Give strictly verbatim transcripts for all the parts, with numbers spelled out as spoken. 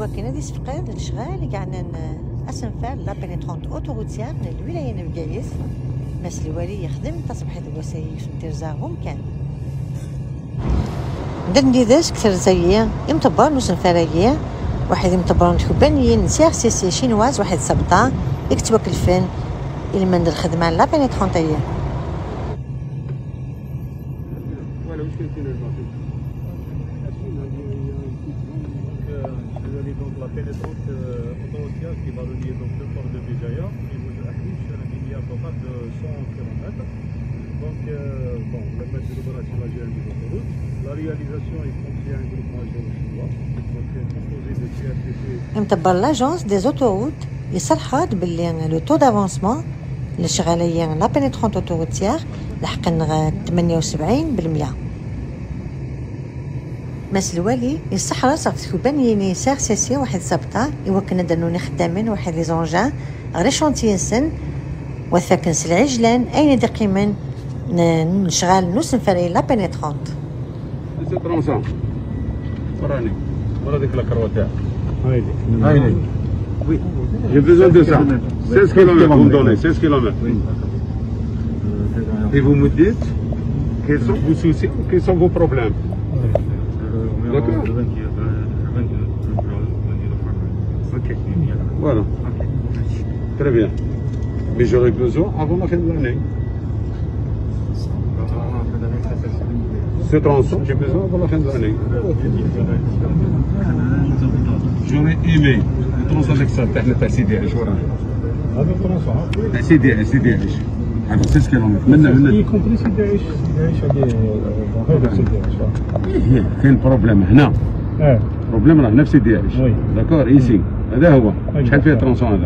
كاين دي صفقات الشغال قاعدين اسنفار لا بينيترونت اوتوروتيير من الولايه من بقايس ماس الوالي يخدم تصبحت الوسايف نترزاهم كان دندي داش كثر زيي يمتبر نوس نفرايه واحد يمتبر نتكبانيين سي سي سي شينواز واحد سبطه يكتب الفن المند الخدمه لا بينيترونتيه la pénétrante autoroutière qui va relier donc le port de Béjaïa et vous Ahlish sur une ligne totale de cent kilomètres. Donc, euh, bon, le maître de l'opération algérienne des autoroutes. La réalisation est confiée à un groupement chinois, donc composé de C R T C. متبر لاجونس دي زوتوروت يصرحات باللي لو تو دافونسمون اللي شغالين لا بينيترونت اوتوروتيير لحقا ثمانية وسبعين بالمئة. ماس الوالي يصحرا صافت كوبانيني سار سيسي واحد سبطة يوكلنا دانوني خدامين واحد لي زونجان غير شونتي سن وثاكن العجلان اين دقيما نشغال نوس نفري لا بينيترونت سي ترونسون وراني ورا ديك لا تاع هايدي هايدي وي جي بيزون دو سا seize kilomètres vous me donnez seize kilomètres et vous me dites quels sont vos soucis quels sont vos problèmes. D'accord. Ok. Voilà. Très bien. Mais j'aurais besoin avant la fin de l'année. Ce tronçon, j'ai besoin avant la fin de l'année. J'aurais aimé le tronçon avec ça, t'as C D H. هذا الترونسون C D H, C D H. هذا seize kilomètres. منا منا. y compris C D H C D H هذه هذا C D H. إيه كاين بروبليم هنا. اه. بروبليم راه نفس دي اش. وي. داكور ايسي. هذا هو. شحال فيه الترونسون هذا؟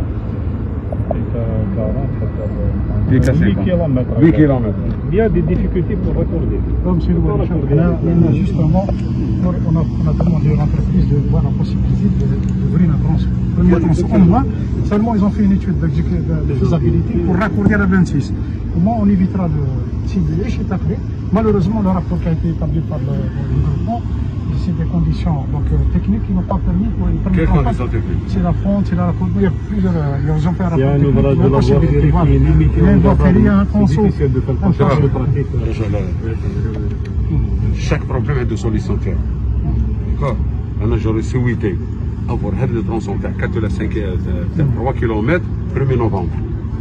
فيه huit kilomètres. huit kilomètres. Il y a des difficultés pour raccorder. Comme c'est le là, justement, on a, on a demandé à l'entreprise de voir la possibilité d'ouvrir un tronçon. Premier tronçon au moins, seulement ils ont fait une étude de, de faisabilité pour raccorder à vingt-six. Au moins on évitera le C D H et après. Malheureusement, le rapport qui a été établi par le, le gouvernement, c'est des conditions donc, euh, techniques qui n'ont pas permis pour une première Quelles conditions techniques? C'est la fonte, c'est la rapport. Il y a plusieurs. Ils ont fait un rapport. Il y a un technique, ouvrage de la voie ferrée qui est limité. Il y a une voie ferrée, il y a un tronçon. C'est difficile de faire confiance de pratique. Chaque problème a de solution. D'accord. Alors j'aurais souhaité avoir le tronçon de quatre à cinq trois kilomètres premier novembre.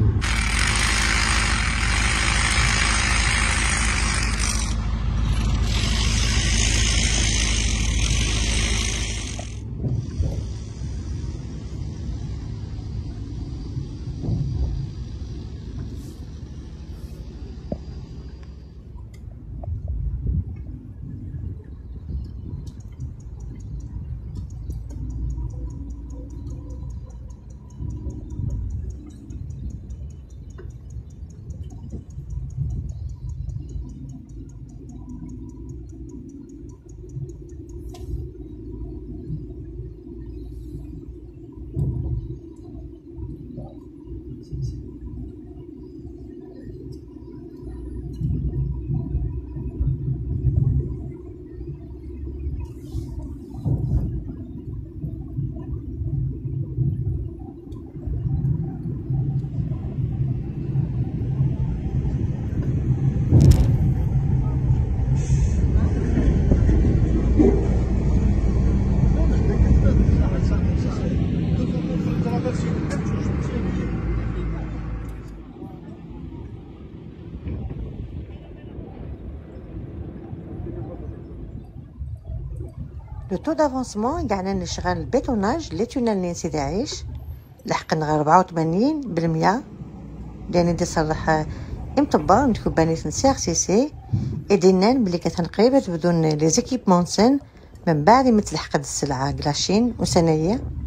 لو تو دافونسمون قاعدين نشغل البيتوناج لي تونيل سيدي عيش لحقنا غير أربعة وثمانين بالمئة لان دي صراحة امتبا نتكون بانيت نسيغ سي سي ادينان بلي كانت قريبة بدون لي زيكيبمون سن من بعد ما تلحق السلعة كلاشين وسنية